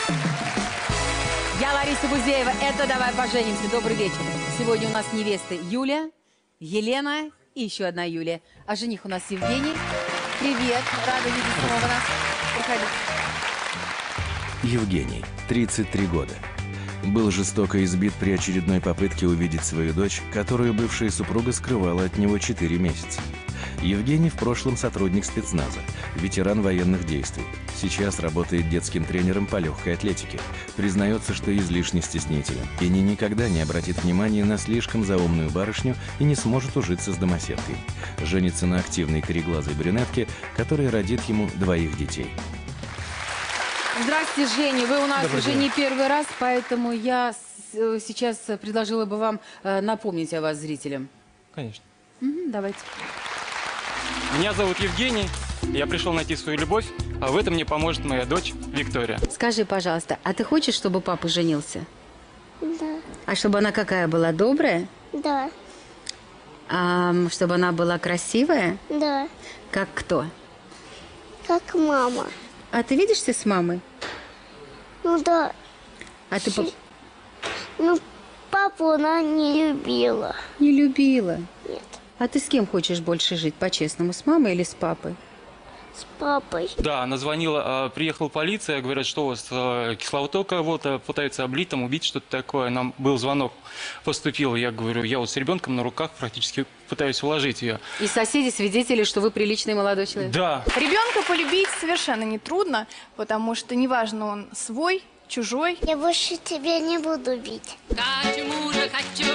Я Лариса Гузеева. Это «Давай поженимся». Добрый вечер. Сегодня у нас невесты Юля, Елена и еще одна Юлия. А жених у нас Евгений. Привет. Рада видеть снова нас. Проходи. Евгений, 33 года. Был жестоко избит при очередной попытке увидеть свою дочь, которую бывшая супруга скрывала от него 4 месяца. Евгений в прошлом сотрудник спецназа, ветеран военных действий. Сейчас работает детским тренером по легкой атлетике. Признается, что излишне стеснителен и никогда не обратит внимания на слишком заумную барышню и не сможет ужиться с домоседкой. Женится на активной кореглазой брюнетке, которая родит ему 2 детей. Здравствуйте, Женя. Вы у нас уже не первый раз, поэтому я сейчас предложила бы вам напомнить о вас зрителям. Конечно. Давайте. Меня зовут Евгений. Я пришел найти свою любовь, а в этом мне поможет моя дочь Виктория. Скажи, пожалуйста, а ты хочешь, чтобы папа женился? Да. А чтобы она какая была? Добрая? Да. А чтобы она была красивая? Да. Как кто? Как мама. А ты видишься с мамой? Ну да. А ты Ну, папу она не любила. не любила? Нет. А ты с кем хочешь больше жить, по-честному, с мамой или с папой? С папой. Да, она звонила, приехала полиция, говорят, что у вас кислотой кого-то пытаются облить, там, убить, что-то такое. Нам был звонок, поступил, я говорю, я вот с ребенком на руках практически пытаюсь уложить ее. И соседи свидетели, что вы приличный молодой человек? Да. Ребенка полюбить совершенно нетрудно, потому что неважно, он свой, чужой. Я больше тебя не буду бить. Хочу мужа,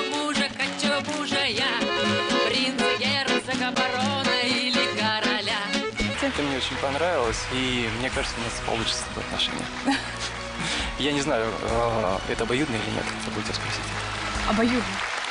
я. Принца, герцога, барона или короля. Ты мне очень понравилась, и мне кажется, у нас получится с тобой отношения. Я не знаю, это обоюдно или нет, забудьте спросить. Обоюдно.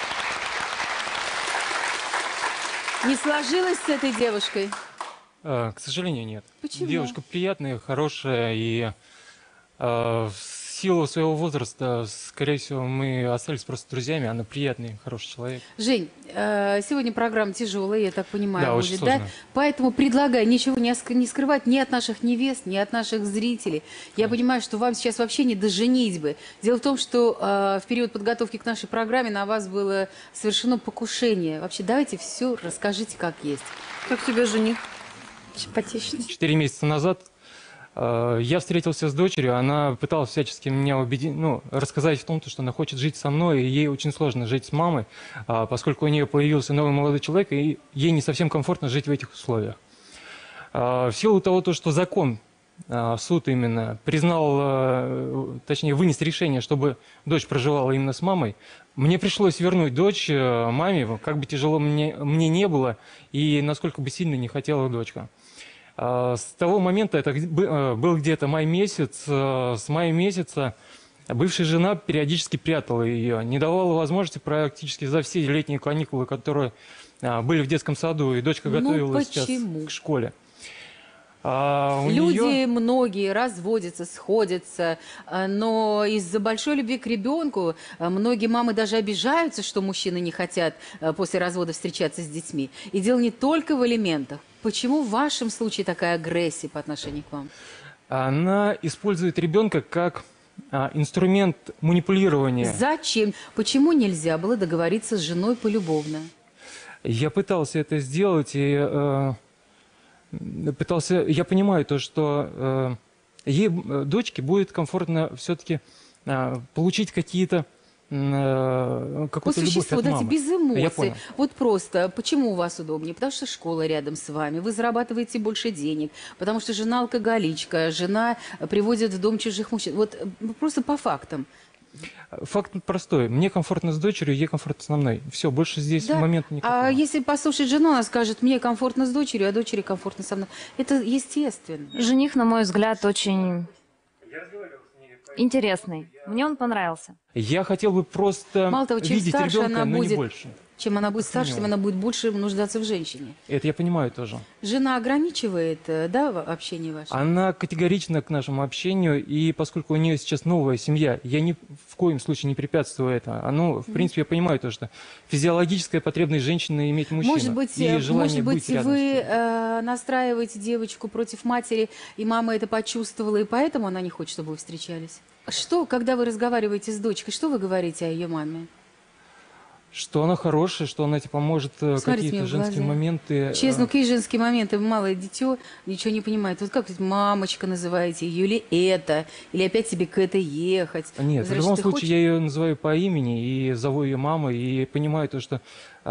Не сложилось с этой девушкой? К сожалению, нет. Почему? Девушка приятная, хорошая, и в силу своего возраста, скорее всего, мы остались просто друзьями. Она приятный, хороший человек. Жень, сегодня программа тяжелая, я так понимаю, Да, очень будет, сложно. да? Поэтому предлагаю ничего не скрывать ни от наших невест, ни от наших зрителей. Я понимаю, что вам сейчас вообще не до женитьбы. Дело в том, что в период подготовки к нашей программе на вас было совершено покушение. Вообще, давайте все расскажите, как есть. Как тебе жених? Симпатичный. 4 месяца назад я встретился с дочерью, она пыталась всячески меня убедить, рассказать в том, что она хочет жить со мной, и ей очень сложно жить с мамой, поскольку у нее появился новый молодой человек, и ей не совсем комфортно жить в этих условиях. В силу того, что закон, суд именно, признал, точнее, вынес решение, чтобы дочь проживала именно с мамой, мне пришлось вернуть дочь маме, как бы тяжело мне не было, и насколько бы сильно не хотела дочка. С того момента, это был где-то май месяц, с мая месяца бывшая жена периодически прятала ее, не давала возможности практически за все летние каникулы, которые были в детском саду, и дочка готовилась сейчас к школе. Люди многие разводятся, сходятся, но из-за большой любви к ребенку многие мамы даже обижаются, что мужчины не хотят после развода встречаться с детьми. И дело не только в алиментах. Почему в вашем случае такая агрессия по отношению к вам? Она использует ребенка как инструмент манипулирования. Зачем? Почему нельзя было договориться с женой полюбовно? Я пытался это сделать, и я понимаю то, что ей, дочке, будет комфортно все-таки получить какую-то любовь от мамы. Без эмоций. Я понял. Вот просто, почему у вас удобнее? Потому что школа рядом с вами, вы зарабатываете больше денег, потому что жена алкоголичка, жена приводит в дом чужих мужчин. Вот просто по фактам. Факт простой. Мне комфортно с дочерью, ей комфортно со мной. Все, больше здесь момента никакого. А если послушать жену, она скажет, мне комфортно с дочерью, а дочери комфортно со мной. Это естественно. Жених, на мой взгляд, очень интересный. Мне он понравился. Я хотел бы просто Мало того, чем видеть старше ребенка, она но будет, не больше. Чем она будет старше, тем она будет больше нуждаться в женщине. Это я понимаю тоже. Жена ограничивает, да, общение ваше? Она категорична к нашему общению, и поскольку у нее сейчас новая семья, я ни в коем случае не препятствую это. Оно, в принципе, я понимаю то, что физиологическая потребность женщины иметь мужчину Может быть, и желание быть рядом с вы ним. настраиваете девочку против матери, и мама это почувствовала, и поэтому она не хочет, чтобы вы встречались? Что, когда вы разговариваете с дочкой, что вы говорите о ее маме? Что она хорошая, что она типа может Смотрите какие-то мне в женские глаза. моменты... Честно, какие женские моменты? Малое дитё ничего не понимает. Вот как вы мамочка называете ее, или это, или опять тебе к это ехать? Нет, в Значит, любом ты случае хочешь- я ее называю по имени и зову ее мамой, и понимаю то, что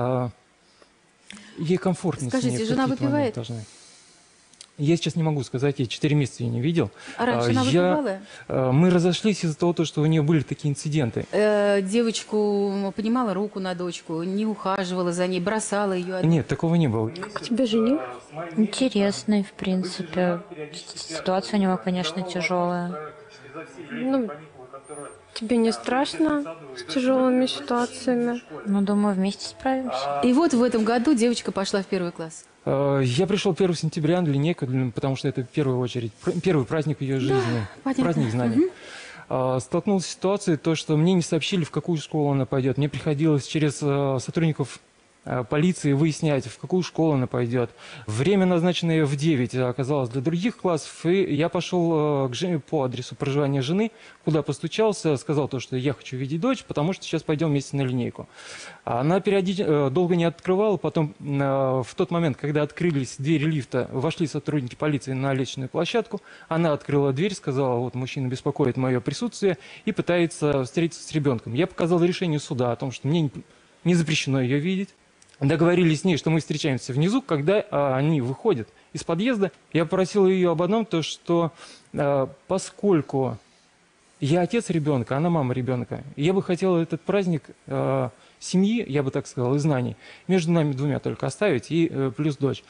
ей комфортнее с ней Скажите, в жена какие-то моменты выпивает? должны. Я сейчас не могу сказать, я 4 месяца ее не видел. А раньше она выпивала? Мы разошлись из-за того, что у нее были такие инциденты. Девочку поднимала руку на дочку, не ухаживала за ней, бросала ее. Нет, такого не было. У тебя жених? Интересный, в принципе. Ситуация у него, конечно, тяжелая. Ну, тебе не страшно с тяжелыми ситуациями? Но, думаю, вместе справимся. И вот в этом году девочка пошла в 1 класс. Я пришел 1 сентября на линейку, потому что это в первую очередь первый праздник ее жизни, понятно. праздник знаний. Столкнулся с ситуацией, то, что мне не сообщили, в какую школу она пойдет. Мне приходилось через сотрудников полиции выяснять, в какую школу она пойдет. Время, назначенное в 9, оказалось для других классов, и я пошел по адресу проживания жены, куда постучался, сказал то, что я хочу видеть дочь, потому что сейчас пойдем вместе на линейку. Она долго не открывала, потом в тот момент, когда открылись двери лифта, вошли сотрудники полиции на лестничную площадку, она открыла дверь, сказала, вот мужчина беспокоит мое присутствие и пытается встретиться с ребенком. Я показал решение суда о том, что мне не запрещено ее видеть. Договорились с ней, что мы встречаемся внизу, когда они выходят из подъезда. Я попросил ее об одном, то что поскольку я отец ребенка, она мама ребенка, я бы хотел этот праздник семьи, я бы так сказал, и знаний, между нами двумя только оставить, и плюс дочь.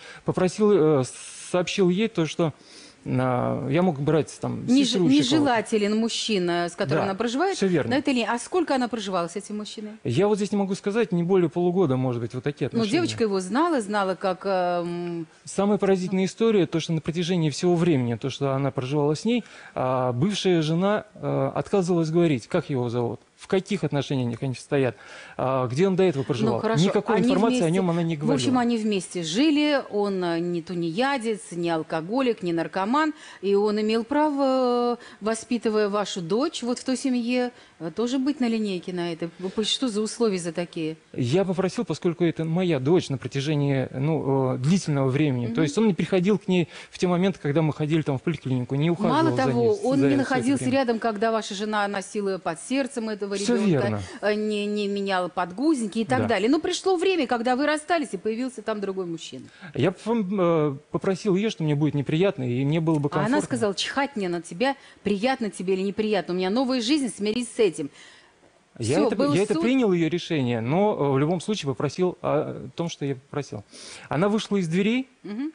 Сообщил ей то, что я мог брать там сестру Щекова. Нежелателен мужчина, с которым Да, она проживает. всё верно. На этой линии. А сколько она проживала с этим мужчиной? Я вот здесь не могу сказать, не более полугода, может быть, вот такие Ну, отношения. девочка его знала как... Самая поразительная история, то, что на протяжении всего времени, то, что она проживала с ней, бывшая жена отказывалась говорить, как его зовут, в каких отношениях они стоят, где он до этого проживал. Ну, хорошо. Никакой Они информации о вместе- нем она не говорила. В общем, они вместе жили, он не тунеядец, не алкоголик, не наркоман, и он имел право, воспитывая вашу дочь вот в той семье, тоже быть на линейке на этой. Что за условия за такие? Я попросил, поскольку это моя дочь на протяжении длительного времени, то есть он не приходил к ней в те моменты, когда мы ходили там в поликлинику, не ухаживал Мало за того, ней он за не всё это находился время. рядом, когда ваша жена носила под сердцем этого Всё ребенка, верно. не меняла подгузники и так Да. далее. Но пришло время, когда вы расстались, и появился там другой мужчина. Я попросил ее, что мне будет неприятно, и мне было бы А комфортно. она сказала, чихать мне на тебя, приятно тебе или неприятно. У меня новая жизнь, смирись с этим. Я Всё, был это суд. принял ее решение, но в любом случае попросил о том, что я попросил. Она вышла из дверей,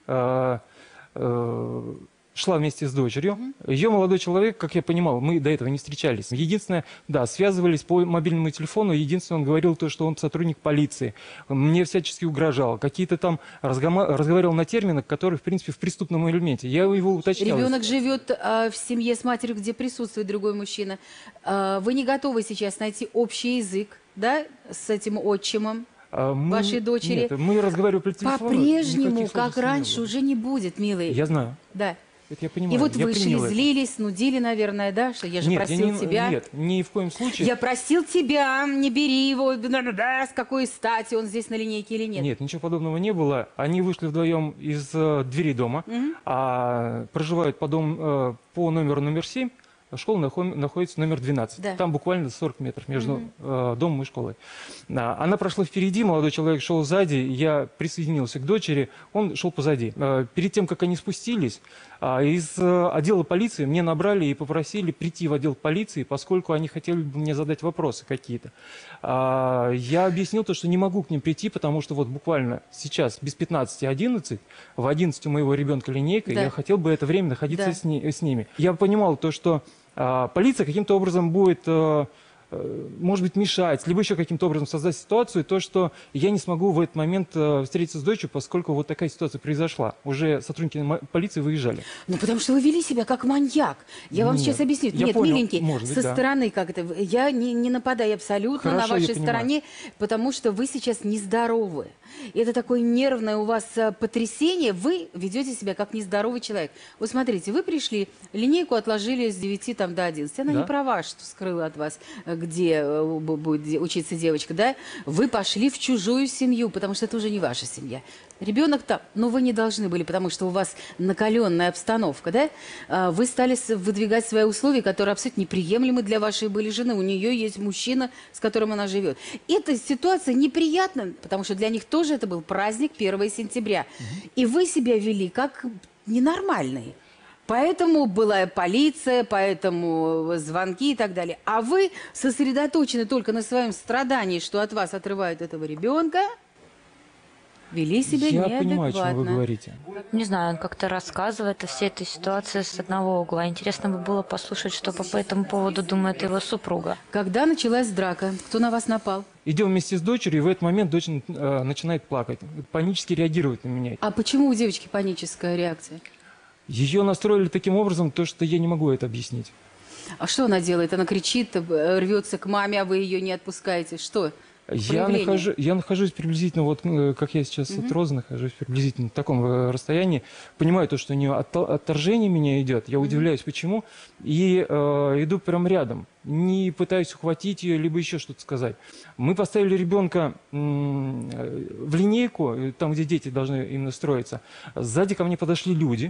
шла вместе с дочерью. Ее молодой человек, как я понимал, мы до этого не встречались. Единственное, да, связывались по мобильному телефону. Единственное, он говорил то, что он сотрудник полиции. Мне всячески угрожал. Какие-то там разговаривал на терминах, которые, в принципе, в преступном элементе. Я его уточнял. Ребенок живет в семье с матерью, где присутствует другой мужчина. Вы не готовы сейчас найти общий язык, да, с этим отчимом вашей дочери? Нет, мы разговаривали по телефону. По-прежнему, никаких как сложностей не раньше, было. уже не будет, милый. Я знаю. Да. Это я понимаю. И вот я вышли, принял это. злились, нудили, наверное, да, что я же Нет, просил тебя. Нет, ни в коем случае. Я просил тебя, не бери его, да, с какой стати он здесь на линейке или нет. Нет, ничего подобного не было. Они вышли вдвоем из двери дома, а проживают по номеру 7. Школа находится номер 12. Да. Там буквально 40 метров между домом и школой. Она прошла впереди, молодой человек шел сзади, я присоединился к дочери, он шел позади. Перед тем, как они спустились, из отдела полиции мне набрали и попросили прийти в отдел полиции, поскольку они хотели бы мне задать вопросы какие-то. Я объяснил то, что не могу к ним прийти, потому что вот буквально сейчас без 15:11, в 11 у моего ребенка линейка, Да. я хотел бы это время находиться Да. с ними. Я понимал то, что полиция каким-то образом будет может быть, мешать, либо еще каким-то образом создать ситуацию, то, что я не смогу в этот момент встретиться с дочерью, поскольку вот такая ситуация произошла. Уже сотрудники полиции выезжали. Ну, потому что вы вели себя как маньяк. Я вам Нет, сейчас объясню. я Нет, понял, миленький, может быть, со да. стороны как это... Я не нападаю абсолютно Хорошо, на я вашей понимаю. стороне, потому что вы сейчас нездоровы. Это такое нервное у вас потрясение. Вы ведете себя как нездоровый человек. Вот смотрите, вы пришли, линейку отложили с 9 там, до 11. Она Да. не права, что скрыла от вас, где будет учиться девочка, да? Вы пошли в чужую семью, потому что это уже не ваша семья. Ребенок там, но вы не должны были, потому что у вас накаленная обстановка, да? Вы стали выдвигать свои условия, которые абсолютно неприемлемы для вашей были жены. У нее есть мужчина, с которым она живет. Эта ситуация неприятна, потому что для них тоже это был праздник 1 сентября. И вы себя вели как ненормальные. Поэтому была полиция, поэтому звонки и так далее. А вы сосредоточены только на своем страдании, что от вас отрывают этого ребенка, вели себя Я неадекватно. понимаю, о чем вы говорите. Не знаю, он как-то рассказывает о всей этой ситуации с одного угла. Интересно бы было послушать, что по этому поводу думает его супруга. Когда началась драка? Кто на вас напал? Идем вместе с дочерью, и в этот момент дочь начинает плакать, панически реагирует на меня. А почему у девочки паническая реакция? Ее настроили таким образом, то, что я не могу это объяснить. А что она делает? Она кричит, рвется к маме, а вы ее не отпускаете. Что? Я нахожусь приблизительно, вот как я сейчас от Розы нахожусь, приблизительно в таком расстоянии. Понимаю то, что у нее отторжение меня идет. Я удивляюсь, почему. И иду прям рядом. Не пытаюсь ухватить ее, либо еще что-то сказать. Мы поставили ребенка в линейку, там, где дети должны именно строиться. Сзади ко мне подошли люди.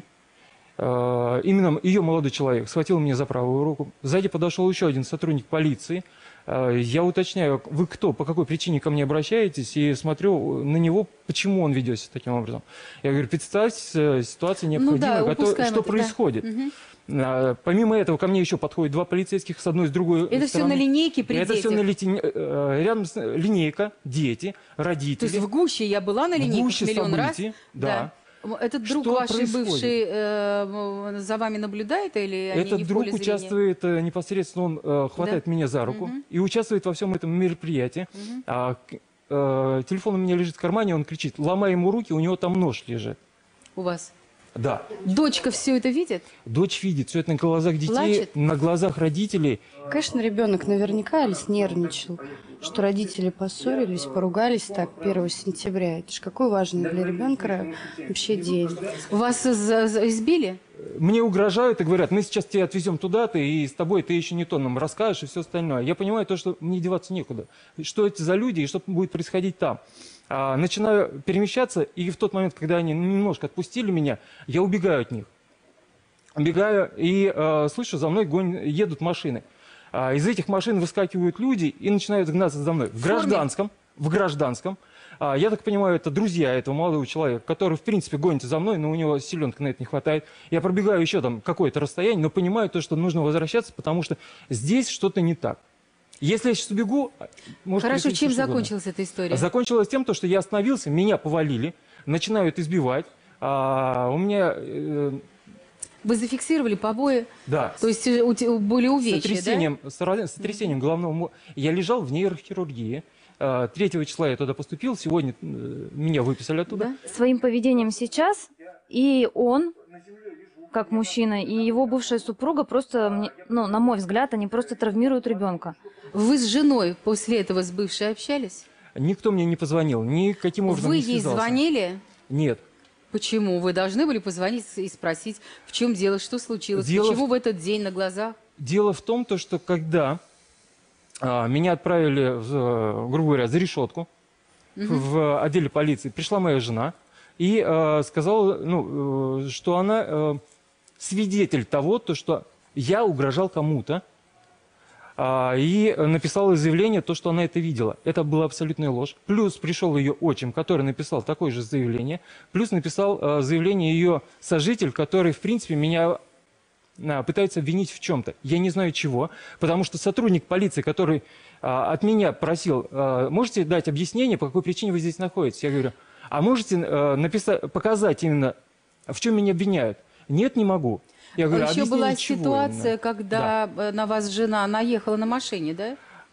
Именно ее молодой человек схватил меня за правую руку. Сзади подошел еще один сотрудник полиции. Я уточняю, вы кто, по какой причине ко мне обращаетесь, и смотрю на него, почему он ведет себя таким образом. Я говорю, представьте, ситуация необходимая, что происходит. Да. Помимо этого, ко мне еще подходят 2 полицейских с одной и с другой Это стороны. все на линейке при Это детях? все рядом с линейка, дети, родители. То есть в гуще я была на линейке миллион раз? Да. Этот друг Что ваш происходит? бывший за вами наблюдает или они Этот не в друг поле зрения? участвует непосредственно, он хватает меня за руку и участвует во всем этом мероприятии. Телефон у меня лежит в кармане, он кричит, ломай ему руки, у него там нож лежит. У вас? Да. Дочка все это видит? Дочь видит, все это на глазах детей, Плачет? на глазах родителей. Конечно, ребенок наверняка нервничал, что родители поссорились, поругались так 1 сентября. Это же какой важный для ребенка вообще день. Вас избили? Мне угрожают и говорят, мы сейчас тебя отвезем туда-то, и с тобой ты еще не то нам расскажешь и все остальное. Я понимаю то, что мне деваться некуда. Что это за люди и что будет происходить там. Начинаю перемещаться, и в тот момент, когда они немножко отпустили меня, я убегаю от них. Убегаю и слышу, за мной едут машины. Из этих машин выскакивают люди и начинают гнаться за мной. В гражданском. Я так понимаю, это друзья этого молодого человека, который, в принципе, гонится за мной, но у него силенок на это не хватает. Я пробегаю еще там какое-то расстояние, но понимаю то, что нужно возвращаться, потому что здесь что-то не так. Если я сейчас убегу... Хорошо, чем закончилась эта история? Закончилось тем, что я остановился, меня повалили, начинают избивать. У меня... Вы зафиксировали побои? Да. То есть были увечья, с сотрясением головного мозга. Я лежал в нейрохирургии. 3 числа я туда поступил, сегодня меня выписали оттуда. Да? Своим поведением сейчас и он, как мужчина, и его бывшая супруга просто, на мой взгляд, они просто травмируют ребенка. Вы с женой после этого с бывшей общались? Никто мне не позвонил, никаким образом Вы не ей связался. звонили? Нет. Почему? Вы должны были позвонить и спросить, в чем дело, что случилось, почему в этот день на глазах? Дело в том, что когда меня отправили, грубо говоря, за решетку в отделе полиции, пришла моя жена и сказала, что она свидетель того, что я угрожал кому-то, и написала заявление, что она это видела. Это была абсолютная ложь. Плюс пришел ее отчим, который написал такое же заявление. Плюс написал заявление ее сожитель, который, в принципе, меня пытается обвинить в чем-то. Я не знаю чего, потому что сотрудник полиции, который от меня просил, можете дать объяснение, по какой причине вы здесь находитесь? Я говорю, а можете показать именно, в чем меня обвиняют? Нет, не могу. Я говорю, еще была чего ситуация, именно? когда на вас жена наехала на машине, да?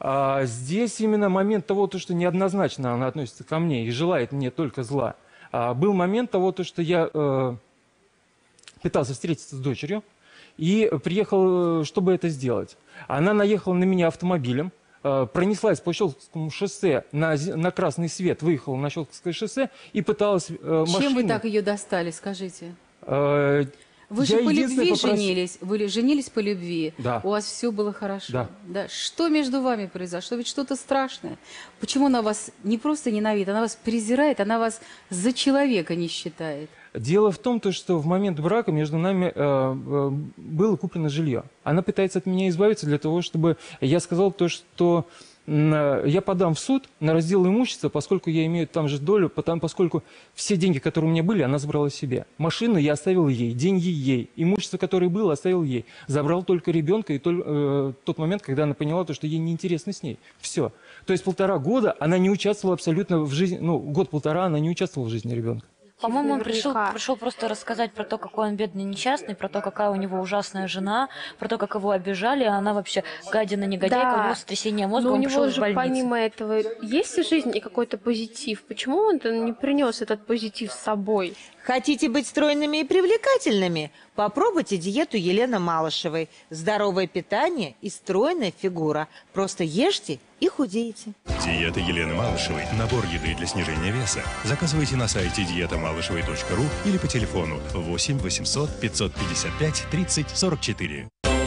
А здесь именно момент того, что неоднозначно она относится ко мне и желает мне только зла. Был момент того, что я пытался встретиться с дочерью и приехал, чтобы это сделать. Она наехала на меня автомобилем, пронеслась по Щелковскому шоссе на красный свет, выехала на Щелковское шоссе и пыталась машиной... Чем вы так ее достали, скажите? Вы Я же по любви попросил- женились, вы женились по любви, Да. у вас все было хорошо. Да. Что между вами произошло? Ведь что-то страшное. Почему она вас не просто ненавидит, она вас презирает, она вас за человека не считает? Дело в том, что в момент брака между нами было куплено жилье. Она пытается от меня избавиться для того, чтобы я сказал то, что я подам в суд на раздел имущества, поскольку я имею там же долю, поскольку все деньги, которые у меня были, она забрала себе. Машину я оставил ей, деньги ей, имущество, которое было, оставил ей. Забрал только ребенка и тот момент, когда она поняла, что ей неинтересно с ней. Все. То есть 1,5 года она не участвовала абсолютно в жизни, год-полтора она не участвовала в жизни ребенка. По-моему, он пришел просто рассказать про то, какой он бедный несчастный, про то, какая у него ужасная жена, про то, как его обижали, а она вообще гадина, негодяйка, у него сотрясение мозга, но у он пришел него из же больницы. помимо этого есть в жизни какой-то позитив. Почему он не принес этот позитив с собой? Хотите быть стройными и привлекательными? Попробуйте диету Елены Малышевой. Здоровое питание и стройная фигура. Просто ешьте и худеете. Диета Елены Малышевой. Набор еды для снижения веса. Заказывайте на сайте диетамалышевой.ру или по телефону 8 800 555 30 44.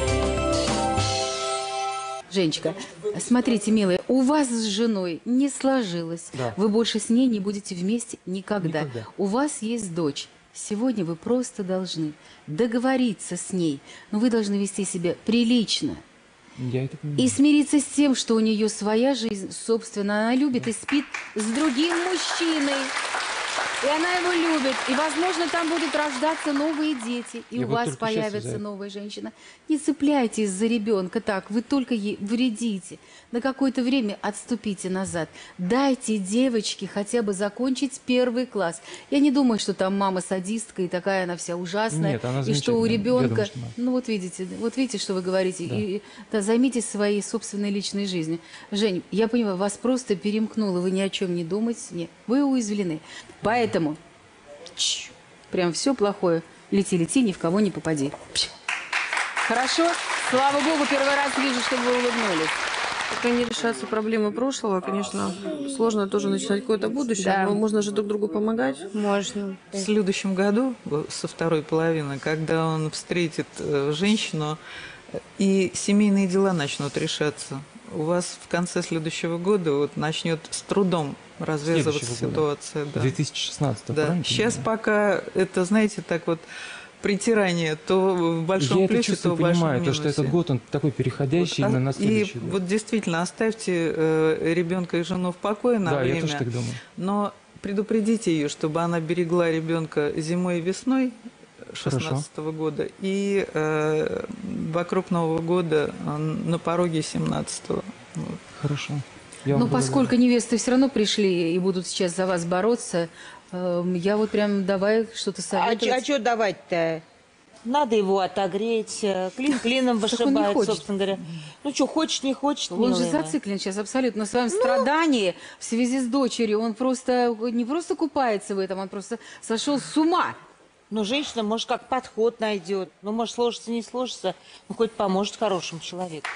Женечка, смотрите, милая, у вас с женой не сложилось. Да. Вы больше с ней не будете вместе никогда. У вас есть дочь. Сегодня вы просто должны договориться с ней. Но вы должны вести себя прилично. Я это понимаю. И смириться с тем, что у нее своя жизнь, собственно, она любит и спит с другим мужчиной. И она его любит. И, возможно, там будут рождаться новые дети. И Я у вот вас только сейчас появится за это. новая женщина. Не цепляйтесь за ребенка так. Вы только ей вредите. На какое-то время отступите назад. Дайте девочке хотя бы закончить 1 класс. Я не думаю, что там мама садистка и такая она вся ужасная. Нет, она и что у замечательная. Я ребенка... думаю, что она. Ну вот видите, что вы говорите. Да. И да, займитесь своей собственной личной жизнью. Жень, я понимаю, вас просто перемкнуло, вы ни о чем не думаете. Нет, вы уязвлены. Поэтому прям все плохое. Лети, ни в кого не попади. Хорошо? Слава Богу, первый раз вижу, что вы улыбнулись. Пока не решаются проблемы прошлого, конечно, сложно тоже начинать какое-то будущее, Да. но можно же друг другу помогать. Можно. В следующем году, со второй половины, когда он встретит женщину, и семейные дела начнут решаться, у вас в конце следующего года начнет с трудом развязываться Следующего года. ситуация. Да. 2016, Да. правильно? Сейчас пока это, знаете, так притирание, то в большом Я это плюсе, то чувствую, в большом понимаю, минусе. что этот год, он такой переходящий именно на следующий год. И действительно, оставьте ребенка и жену в покое на Да, время. я тоже так думаю. Но предупредите ее, чтобы она берегла ребенка зимой и весной 2016 года и вокруг Нового года на пороге 17-го. Вот. Хорошо. Ну, поскольку невесты все равно пришли и будут сейчас за вас бороться, я вот прям давай что-то советовать. А что давать-то? Надо его отогреть, клин клином Так он не вышибает, хочет. собственно говоря. Ну что, хочет, не хочет, Он же милая моя. зациклен сейчас абсолютно на своем страдании в связи с дочерью. Он просто не просто купается в этом, он просто сошел с ума. Ну, женщина, может, как подход найдет. Ну, может, сложится, не сложится. Ну, хоть поможет хорошему человеку.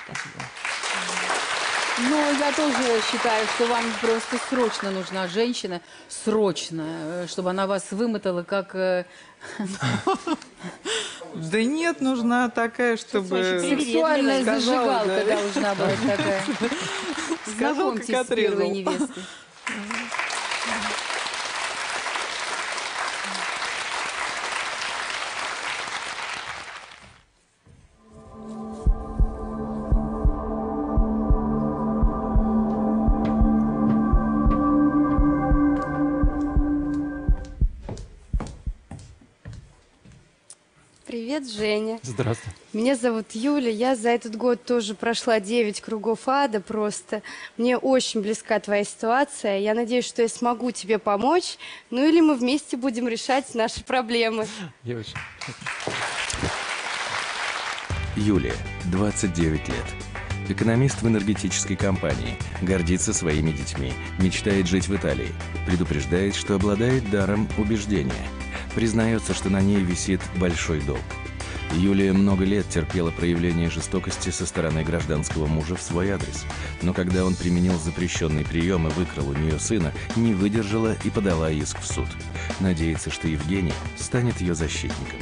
Но я тоже считаю, что вам просто срочно нужна женщина, срочно, чтобы она вас вымотала, как... Да нет, нужна такая, чтобы... Сексуальная сказала, зажигалка да. должна быть такая. Сказал, как Знакомьтесь с первой отрезал. невестой. Привет, Женя. Здравствуй. Меня зовут Юля. Я за этот год тоже прошла 9 кругов ада просто. Мне очень близка твоя ситуация. Я надеюсь, что я смогу тебе помочь. Ну или мы вместе будем решать наши проблемы. Я очень... Юлия, 29 лет. Экономист в энергетической компании, гордится своими детьми, мечтает жить в Италии, предупреждает, что обладает даром убеждения, признается, что на ней висит большой долг. Юлия много лет терпела проявление жестокости со стороны гражданского мужа в свой адрес, но когда он применил запрещенный прием и выкрал у нее сына, не выдержала и подала иск в суд. Надеется, что Евгений станет ее защитником.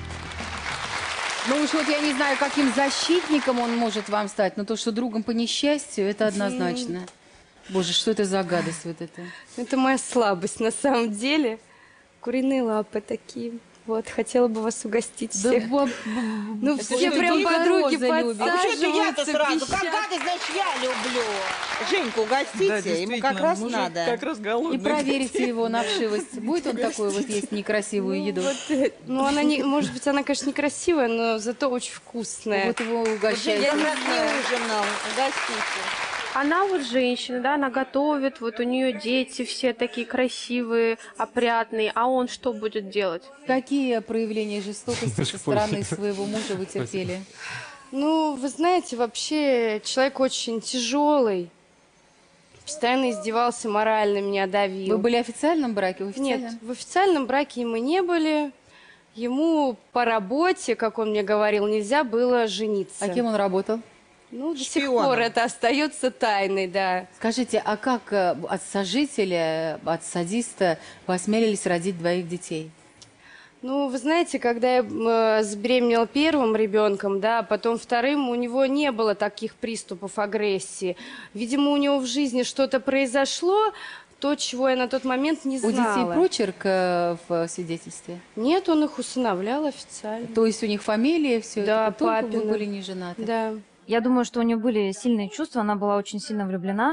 Ну уж вот я не знаю, каким защитником он может вам стать, но то, что другом по несчастью, это однозначно. Боже, что это за гадость вот эта? Это моя слабость на самом деле. Куриные лапы такие. Вот, хотела бы вас угостить всех. Ну, все прям подруги подсаживаются. А почему это я-то сразу? Как гадость, значит, я люблю. Женьку угостите, ему как раз надо. Как раз голодный. И проверите его на вшивость. Будет он такой вот есть некрасивую еду? Ну, она не, может быть, она, конечно, некрасивая, но зато очень вкусная. Вот его угощают. Я как раз не ужинал, угостите. Она вот женщина, да, она готовит, вот у нее дети все такие красивые, опрятные, а он что будет делать? Какие проявления жестокости со стороны своего мужа вы терпели? Ну, вы знаете, вообще человек очень тяжелый. Постоянно издевался морально, меня давил. Вы были в официальном браке? Нет, в официальном браке мы не были. Ему по работе, как он мне говорил, нельзя было жениться. А кем он работал? Ну, до сих пор это остается тайной, да. Скажите, а как от сожителя, от садиста вы осмелились родить двоих детей? Ну, вы знаете, когда я забеременела первым ребенком, да, а потом вторым, у него не было таких приступов агрессии. Видимо, у него в жизни что-то произошло, то, чего я на тот момент не знала. У детей прочерк в свидетельстве? Нет, он их усыновлял официально. То есть у них фамилия, все да, это, только папина. вы были не женаты? Да. Я думаю, что у нее были сильные чувства, она была очень сильно влюблена,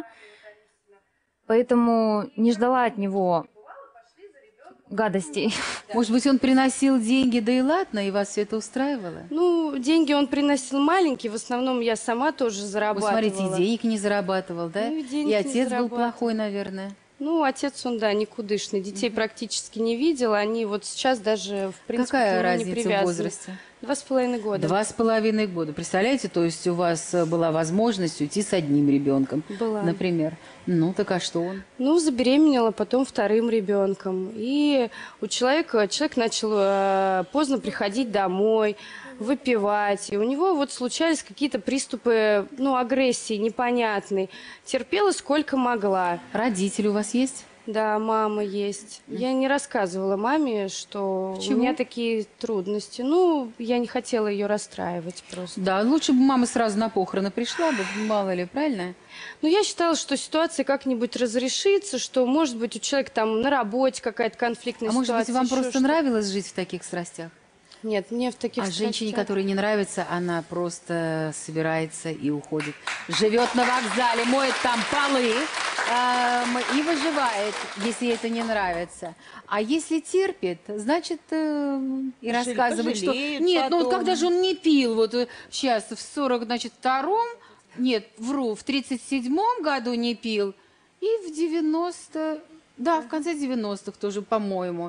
поэтому не ждала от него гадостей. Может быть, он приносил деньги, да и ладно, и вас все это устраивало? Ну, деньги он приносил маленькие, в основном я сама тоже зарабатывала. Вы смотрите, и денег не зарабатывал, да? Ну, и отец был плохой, наверное. Ну, отец, он, да, никудышный. Детей практически не видел. Они вот сейчас даже, в принципе, Какая к нему не разница привязаны. в возрасте? 2,5 года. 2,5 года. Представляете, то есть у вас была возможность уйти с одним ребенком, Была. например. Ну, так а что он? Ну, забеременела потом вторым ребенком. И человек начал поздно приходить домой, выпивать. И у него вот случались какие-то приступы, ну, агрессии непонятной. Терпела сколько могла. Родители у вас есть? Да, мама есть. Я не рассказывала маме, что Почему? у меня такие трудности. Ну, я не хотела ее расстраивать просто. Да, лучше бы мама сразу на похороны пришла бы, мало ли, правильно? Но я считала, что ситуация как-нибудь разрешится, что, может быть, у человека там на работе какая-то конфликтная ситуация. А может быть, вам еще просто что-то. нравилось жить в таких страстях? Нет, мне в таких А женщине, страстях- которой не нравится, она просто собирается и уходит. Живет на вокзале, моет там полы и выживает, если ей это не нравится. А если терпит, значит, и рассказывает, что... пожалеют Нет, ну вот потом. когда же он не пил, вот сейчас в 42-м, нет, вру, в 37-м году не пил, и в 90... Да, в конце 90-х тоже, по-моему.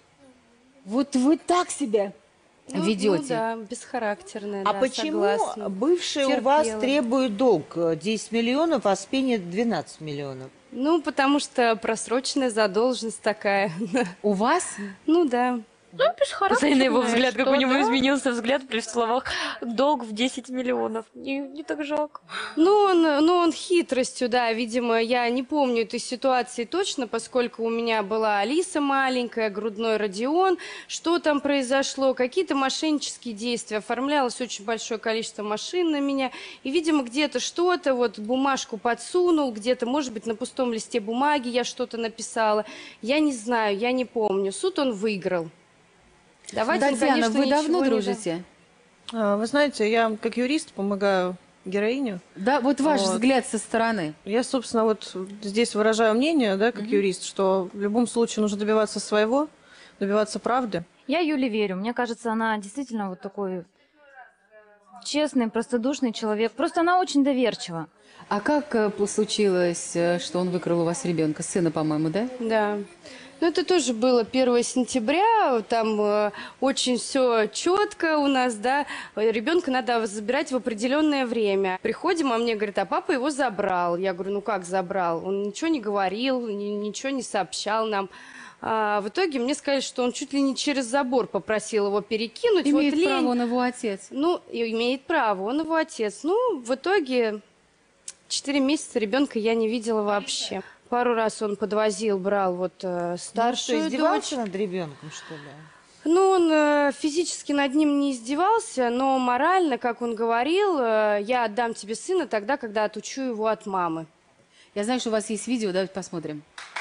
Вот вы так себя... ведете. Ну да, бесхарактерная, А да, почему согласна. бывший у вас Терпела. требует долг 10 миллионов, а с Пенни 12 миллионов? Ну, потому что просроченная задолженность такая. У вас? Ну да. Ну, бесхарактерная. Посмотри на его взгляд, как что, у него да? изменился взгляд при словах «долг в 10 миллионов». Не так жалко. Ну, он хитростью, да, видимо, я не помню этой ситуации точно, поскольку у меня была Алиса маленькая, грудной Родион, что там произошло, какие-то мошеннические действия, оформлялось очень большое количество машин на меня, и, видимо, где-то что-то, вот бумажку подсунул, где-то, может быть, на пустом листе бумаги я что-то написала, я не знаю, я не помню, суд он выиграл. Давайте, Татьяна, конечно, вы давно ничего не дружите? Вы знаете, я как юрист помогаю героиню. Да, вот ваш Вот. взгляд со стороны. Я, собственно, вот здесь выражаю мнение, да, как юрист, что в любом случае нужно добиваться своего, добиваться правды. Я Юле верю. Мне кажется, она действительно вот такой честный, простодушный человек. Просто она очень доверчива. А как случилось, что он выкрал у вас ребенка? Сына, по-моему, да? Да. Ну, это тоже было 1 сентября, там очень все четко у нас, да, ребенка надо забирать в определенное время. Приходим, а мне говорят, а папа его забрал. Я говорю, ну как забрал? Он ничего не говорил, ничего не сообщал нам. А в итоге мне сказали, что он чуть ли не через забор попросил его перекинуть. Имеет вот право, он его отец. Ну, имеет право, он его отец. Ну, в итоге 4 месяца ребенка я не видела вообще. Пару раз он подвозил, брал вот старшую что, издевался дочь. над ребенком, что ли? Ну, он физически над ним не издевался, но морально, как он говорил, я отдам тебе сына тогда, когда отучу его от мамы. Я знаю, что у вас есть видео, давайте посмотрим.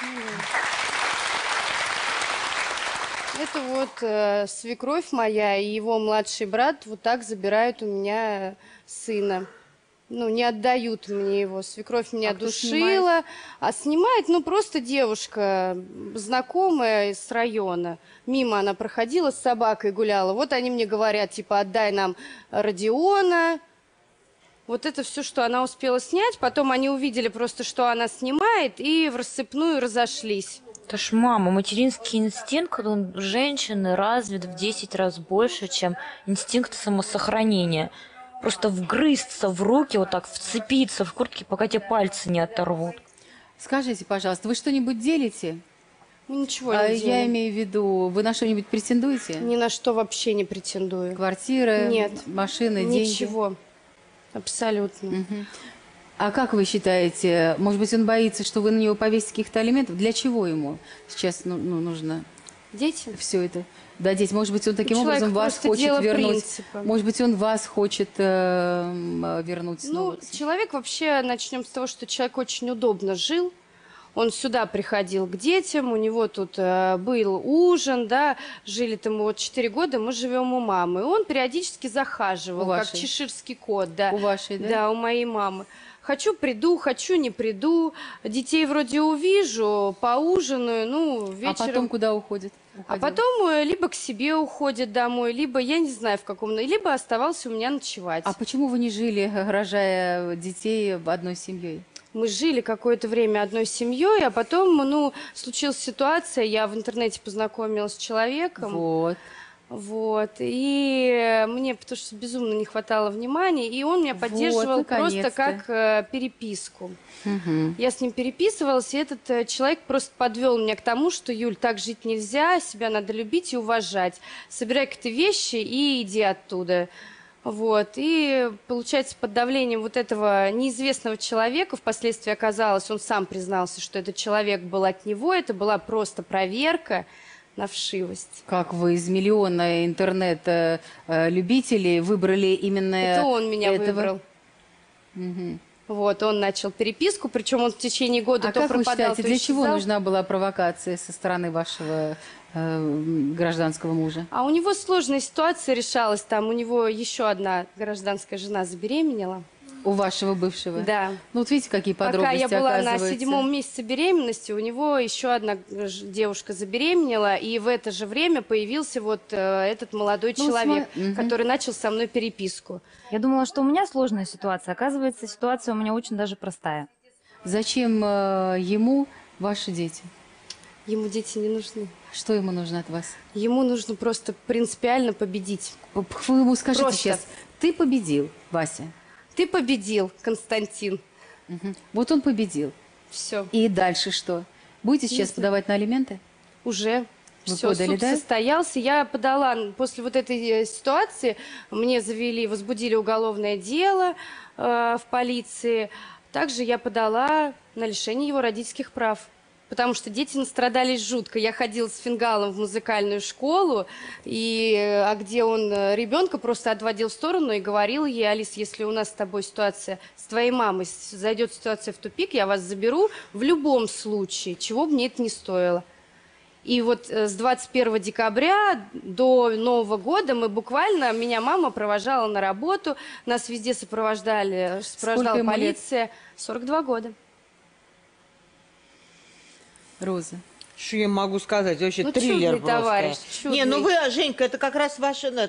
Это вот свекровь моя и его младший брат вот так забирают у меня сына. Ну, не отдают мне его. Свекровь меня душила. А снимает, ну, просто девушка, знакомая с района. Мимо она проходила, с собакой гуляла. Вот они мне говорят, типа, отдай нам Родиона. Вот это все, что она успела снять. Потом они увидели просто, что она снимает, и в рассыпную разошлись. Это ж, мама, материнский инстинкт у женщины развит в 10 раз больше, чем инстинкт самосохранения. Просто вгрызться в руки, вот так вцепиться в куртки, пока тебе пальцы не оторвут. Скажите, пожалуйста, вы что-нибудь делите? Мы ничего не делим. Я имею в виду, вы на что-нибудь претендуете? Ни на что вообще не претендую. Квартира, нет, машины, деньги? Ничего. Абсолютно. Угу. А как вы считаете, может быть, он боится, что вы на него повесите каких-то алиментов? Для чего ему сейчас нужно? Дети? Все это. Да, дети, может быть, он таким образом вас хочет вернуть. Принципа. Может быть, он вас хочет вернуть снова. Ну, человек вообще, начнем с того, что человек очень удобно жил. Он сюда приходил к детям, у него тут был ужин, да, жили-то мы вот 4 года, мы живем у мамы. И он периодически захаживал, как чеширский кот, да. У вашей, да? Да, у моей мамы. Хочу приду, хочу не приду. Детей вроде увижу, поужинаю, ну, вечером. А потом куда уходит? А потом либо к себе уходит домой, либо, я не знаю в каком, либо оставался у меня ночевать. А почему вы не жили, рожая детей одной семьей? Мы жили какое-то время одной семьей, а потом, ну, случилась ситуация, я в интернете познакомилась с человеком. Вот, и мне, потому что безумно не хватало внимания, и он меня поддерживал просто как переписку. Угу. Я с ним переписывалась, и этот человек просто подвел меня к тому, что, Юль, так жить нельзя, себя надо любить и уважать. Собирай-ка ты вещи и иди оттуда. Вот, и, получается, под давлением вот этого неизвестного человека впоследствии оказалось, он сам признался, что этот человек был от него, это была просто проверка на вшивость. Как вы из миллиона интернет-любителей выбрали именно этого? Это он меня выбрал. Угу. Вот, он начал переписку, причем он в течение года то как пропадал, вы считаете, то для исчезал. чего нужна была провокация со стороны вашего гражданского мужа? А у него сложная ситуация решалась, там у него еще одна гражданская жена забеременела. У вашего бывшего? Да. Ну вот видите, какие подробности, Пока я была на оказывается. 7-м месяце беременности, у него еще одна девушка забеременела, и в это же время появился вот этот молодой человек, который начал со мной переписку. Я думала, что у меня сложная ситуация. Оказывается, ситуация у меня очень даже простая. Зачем ему ваши дети? Ему дети не нужны. Что ему нужно от вас? Ему нужно просто принципиально победить. Вы ему скажите Просто. сейчас, ты победил, Вася. Ты победил, Константин. Угу. Вот он победил. Все. И дальше что? Будете сейчас подавать на алименты? Уже. Вы Все, подали, суд да? состоялся. Я подала, после вот этой ситуации, мне возбудили уголовное дело в полиции. Также я подала на лишение его родительских прав. Потому что дети настрадались жутко. Я ходила с фингалом в музыкальную школу, где он ребенка просто отводил в сторону и говорил ей: Алис, если у нас с тобой ситуация, с твоей мамой зайдет ситуация в тупик, я вас заберу в любом случае, чего бы мне это не стоило. И вот с 21 декабря до Нового года меня мама провожала на работу, нас везде сопровождала полиция. 42 года. Роза. Что я могу сказать? Вообще Ну, триллер чудный просто. товарищ, Не, чудный. ну вы, Женька, это как раз ваше... Надо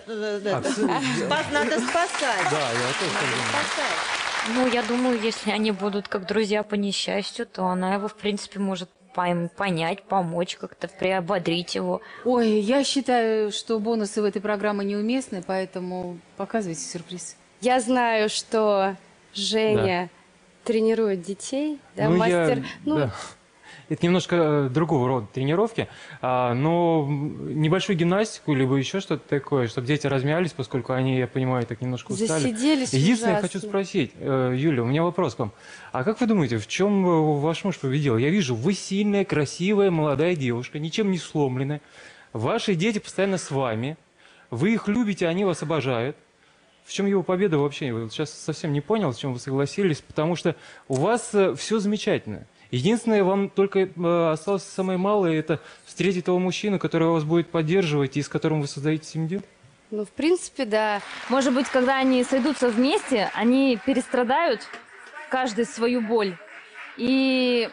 спасать. Да, я тоже так думаю. Ну, я думаю, если они будут как друзья по несчастью, то она его, в принципе, может понять, помочь как-то, приободрить его. Ой, я считаю, что бонусы в этой программе неуместны, поэтому показывайте сюрприз. Я знаю, что Женя тренирует детей, да, Ну, мастер. да. Это немножко другого рода тренировки, но небольшую гимнастику, либо еще что-то такое, чтобы дети размялись, поскольку они, я понимаю, так немножко устали. Засиделись Единственное, я ужасно. хочу спросить, Юля, у меня вопрос к вам. А как вы думаете, в чем ваш муж победил? Я вижу, вы сильная, красивая, молодая девушка, ничем не сломленная. Ваши дети постоянно с вами. Вы их любите, они вас обожают. В чем его победа вообще? Я сейчас совсем не понял, с чем вы согласились, потому что у вас все замечательно. Единственное, вам только осталось самое малое, это встретить того мужчину, который вас будет поддерживать и с которым вы создаете семью. Ну, в принципе, да. Может быть, когда они сойдутся вместе, они перестрадают каждый свою боль. И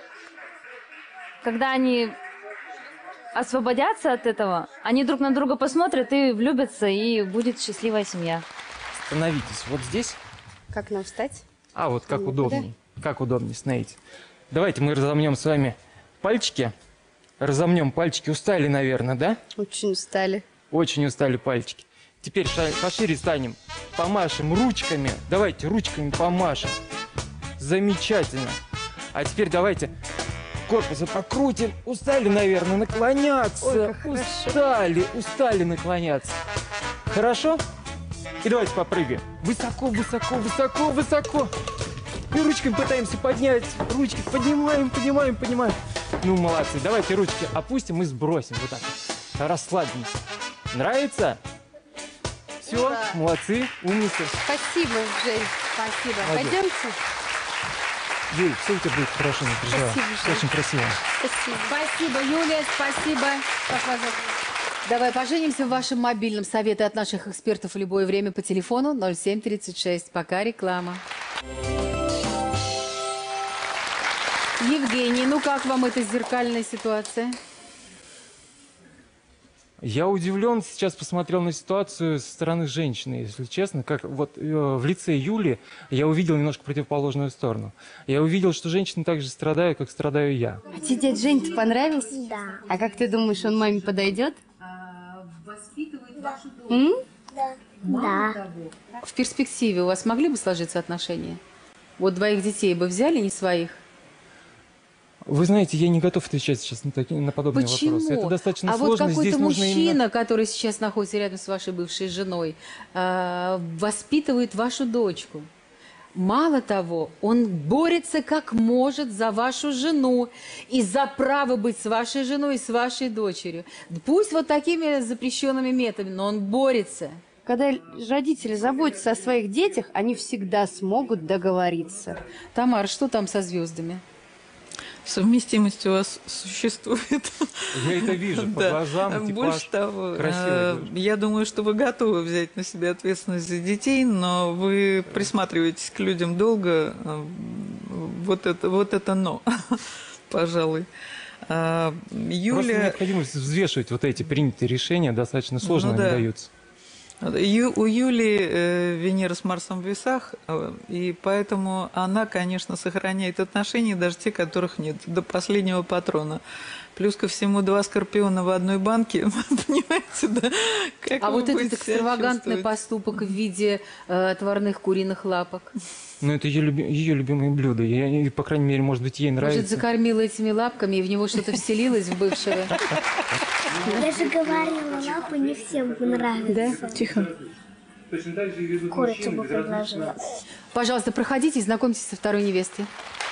когда они освободятся от этого, они друг на друга посмотрят и влюбятся, и будет счастливая семья. Становитесь вот здесь. Как нам встать? А вот как Ну, удобнее. Как удобнее, смотрите. Давайте мы разомнем с вами пальчики. Разомнем пальчики. Устали, наверное, да? Очень устали. Очень устали пальчики. Теперь пошире станем. Помашем ручками. Давайте ручками помашем. Замечательно. А теперь давайте корпусы покрутим. Устали, наверное, наклоняться. Ой, как устали наклоняться. Хорошо? И давайте попрыгаем. Высоко, высоко, высоко, высоко. И ручками пытаемся поднять. Ручки поднимаем, поднимаем, поднимаем. Ну, молодцы. Давайте ручки опустим и сбросим. Вот так. Расслабимся. Нравится? Все, Ура. молодцы, умницы. Спасибо, Жень. Спасибо. Молодец. Пойдемте? Юль, все у тебя будет хорошо, не переживай. Спасибо, Жень. Очень красиво. Спасибо. Спасибо, Юлия, спасибо. Как вас зовут? Давай поженимся в вашем мобильном. Советы от наших экспертов в любое время по телефону 0736. Пока реклама. Евгений, ну как вам эта зеркальная ситуация? Я удивлен, сейчас посмотрел на ситуацию со стороны женщины, если честно. Как вот в лице Юли я увидел немножко противоположную сторону. Я увидел, что женщины так же страдают, как страдаю я. А тебе дядя Жень-то понравился? Да. А как ты думаешь, он маме подойдет? Воспитывает вашу дочь. Да. Да. В перспективе у вас могли бы сложиться отношения? Вот двоих детей бы взяли, не своих? Вы знаете, я не готов отвечать сейчас на подобные Почему? вопросы. Это достаточно а сложно. вот Здесь какой-то нужно мужчина, именно... который сейчас находится рядом с вашей бывшей женой, воспитывает вашу дочку. Мало того, он борется как может за вашу жену и за право быть с вашей женой и с вашей дочерью. Пусть вот такими запрещенными методами, но он борется. Когда родители заботятся о своих детях, они всегда смогут договориться. Тамара, что там со звездами? Совместимость у вас существует. Я это вижу по Да. глазам, типаж. Больше того, Красивая девушка. я думаю, что вы готовы взять на себя ответственность за детей, но вы присматриваетесь к людям долго. Вот это но, пожалуй. Просто Юля... необходимость взвешивать вот эти принятые решения достаточно сложно Ну они да. даются. У Юли Венера с Марсом в весах, и поэтому она, конечно, сохраняет отношения, даже те, которых нет, до последнего патрона. Плюс ко всему 2 скорпиона в одной банке, понимаете, да? Как А вы вот этот будете себя экстравагантный чувствовать? поступок в виде отварных куриных лапок. Ну, это ее любимое блюдо. И, по крайней мере, может быть, ей Может, нравится. закормила этими лапками, и в него что-то вселилось в бывшего? Я же говорила, лапы не всем понравятся. Да? Тихо. Курицу бы предложила. Пожалуйста, проходите и знакомьтесь со второй невестой.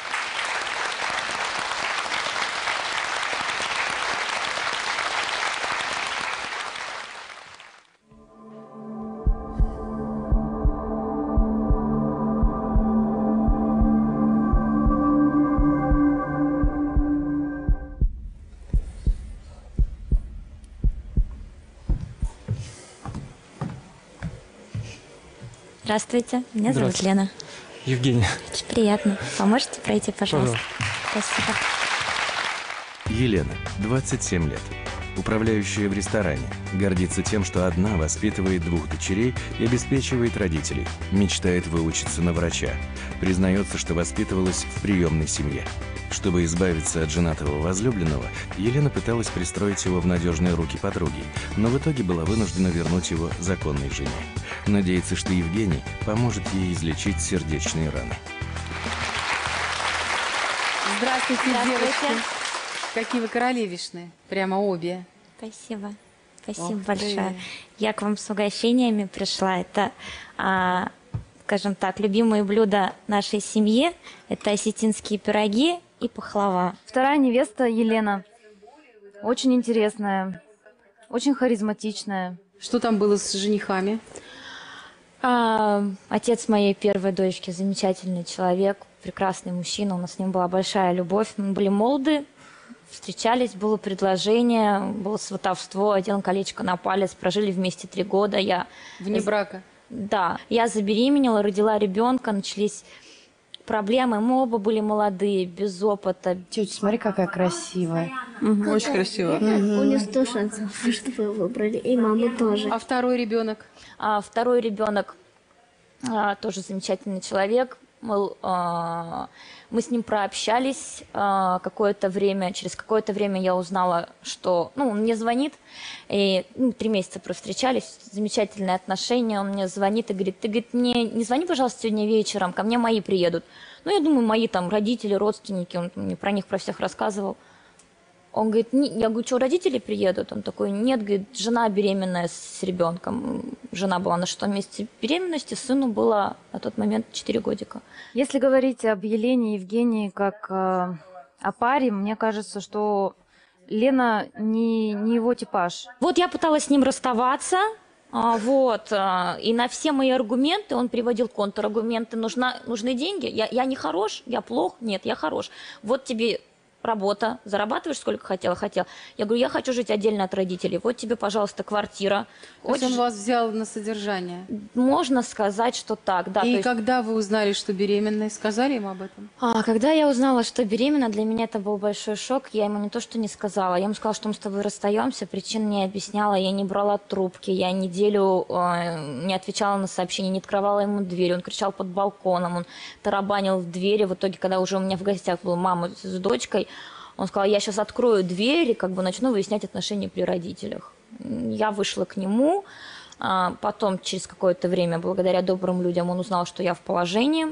Здравствуйте, меня зовут Здравствуйте. Лена. Евгения. Очень приятно. Поможете пройти, пожалуйста? Спасибо. Елена, 27 лет. Управляющая в ресторане. Гордится тем, что одна воспитывает 2 дочерей и обеспечивает родителей. Мечтает выучиться на врача. Признается, что воспитывалась в приемной семье. Чтобы избавиться от женатого возлюбленного, Елена пыталась пристроить его в надежные руки подруги, но в итоге была вынуждена вернуть его законной жене. Надеется, что Евгений поможет ей излечить сердечные раны. Здравствуйте, девочки. Какие вы королевишны. Прямо обе. Спасибо. Спасибо Ох ты. большое. Я к вам с угощениями пришла. Это, скажем так, любимые блюда нашей семьи. Это осетинские пироги и пахлава. Вторая невеста Елена. Очень интересная, очень харизматичная. Что там было с женихами? Отец моей первой дочки замечательный человек, прекрасный мужчина. У нас с ним была большая любовь. Мы были молоды, встречались, было предложение, было сватовство, одел колечко на палец, прожили вместе 3 года. Вне брака? Да. Я забеременела, родила ребенка, начались проблемы. Мы оба были молодые, без опыта. Тетя, смотри, какая красивая. Очень красиво. У нее 100 шансов, что вы выбрали, и мамы тоже. А второй ребенок? Второй ребенок тоже замечательный человек. Мы с ним прообщались какое-то время. Через какое-то время я узнала, что... он мне звонит. И 3 месяца провстречались. Замечательные отношения. Он мне звонит и говорит: ты, говорит, мне не звони, пожалуйста, сегодня вечером. Ко мне мои приедут. Я думаю, мои там родители, родственники. Он мне про них, про всех рассказывал. Он говорит: я говорю, что, родители приедут? Он такой: нет, говорит, жена беременная с ребенком. Жена была на 6-м месяце беременности, сыну было на тот момент 4 годика. Если говорить об Елене и Евгении как о паре, мне кажется, что Лена не его типаж. Вот я пыталась с ним расставаться, и на все мои аргументы он приводил контраргументы. Нужны деньги? Я не хорош? Я плох? Нет, я хорош. Вот тебе работа, зарабатываешь сколько хотела. Я говорю: я хочу жить отдельно от родителей. Вот тебе, пожалуйста, квартира. То есть он вас взял на содержание? Можно сказать, что так, да. И когда вы узнали, что беременная, сказали ему об этом? Когда я узнала, что беременна, для меня это был большой шок. Я ему не то, что не сказала. Я ему сказала, что мы с тобой расстаемся. Причин не объясняла. Я не брала трубки. Я неделю не отвечала на сообщения, не открывала ему дверь. Он кричал под балконом. Он тарабанил в двери. В итоге, когда уже у меня в гостях была мама с дочкой, он сказал: я сейчас открою дверь и начну выяснять отношения при родителях. Я вышла к нему. Потом, через какое-то время, благодаря добрым людям, он узнал, что я в положении.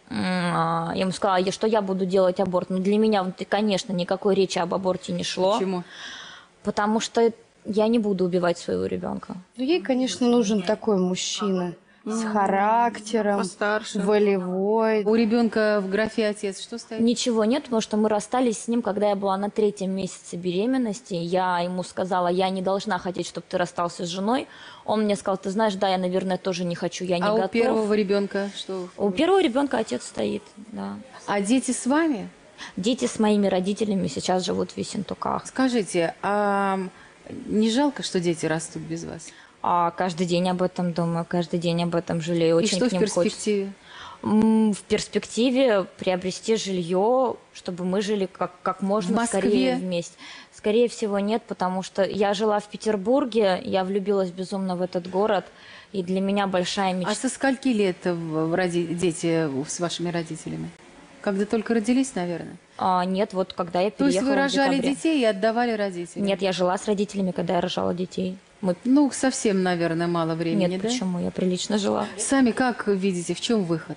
Я ему сказала, что я буду делать аборт. Но для меня, конечно, никакой речи об аборте не шло. Почему? Потому что я не буду убивать своего ребенка. Ей, конечно, нужен такой мужчина. С характером, постарше, волевой. У ребенка в графе отец что стоит? Ничего нет, потому что мы расстались с ним, когда я была на 3-м месяце беременности. Я ему сказала: я не должна хотеть, чтобы ты расстался с женой. Он мне сказал: ты знаешь, да, я, наверное, тоже не хочу, я не готов. А у первого ребенка что? У первого ребенка отец стоит, да. А дети с вами? Дети с моими родителями сейчас живут в Ессентуках. Скажите, а не жалко, что дети растут без вас? Каждый день об этом думаю, каждый день об этом жалею. Очень И что к ним в перспективе? В перспективе приобрести жилье, чтобы мы жили как можно скорее вместе. Скорее всего, нет, потому что я жила в Петербурге, я влюбилась безумно в этот город, и для меня большая мечта. А со скольки лет дети с вашими родителями? Когда только родились, наверное? Нет, вот когда я переехала. То есть вы в рожали декабре. детей и отдавали родителям? Нет, я жила с родителями, когда я рожала детей. Совсем, наверное, мало времени, Нет, да? почему? Я прилично жила. Сами как видите, в чем выход?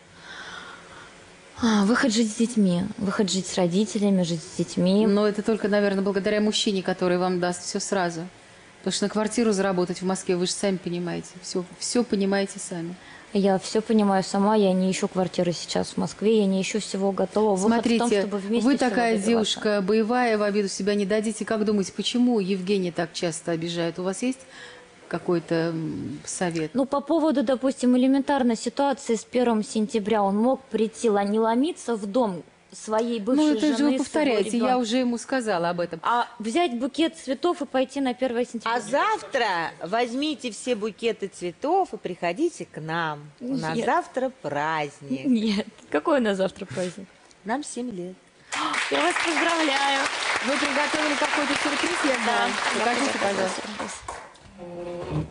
Выход жить с детьми, выход жить с родителями, жить с детьми. Но это только, наверное, благодаря мужчине, который вам даст все сразу. Потому что на квартиру заработать в Москве, вы же сами понимаете, все понимаете сами. Я все понимаю сама, я не ищу квартиры сейчас в Москве, я не ищу всего готового. Смотрите, Выход в том, чтобы вместе вы всего такая добиваться. девушка боевая, в обиду себя не дадите. Как думаете, почему Евгений так часто обижает? У вас есть какой-то совет? По поводу, допустим, элементарной ситуации с 1 сентября он мог прийти, не ломиться в дом своей бывшей жены. Это же вы повторяете, я уже ему сказала об этом. А взять букет цветов и пойти на 1 сентября. А завтра возьмите все букеты цветов и приходите к нам. У нас Нет. завтра праздник. Нет. Какой у нас завтра праздник? Нам 7 лет. Я вас поздравляю. Вы приготовили какой-то сюрприз, я знаю. Покажите, пожалуйста.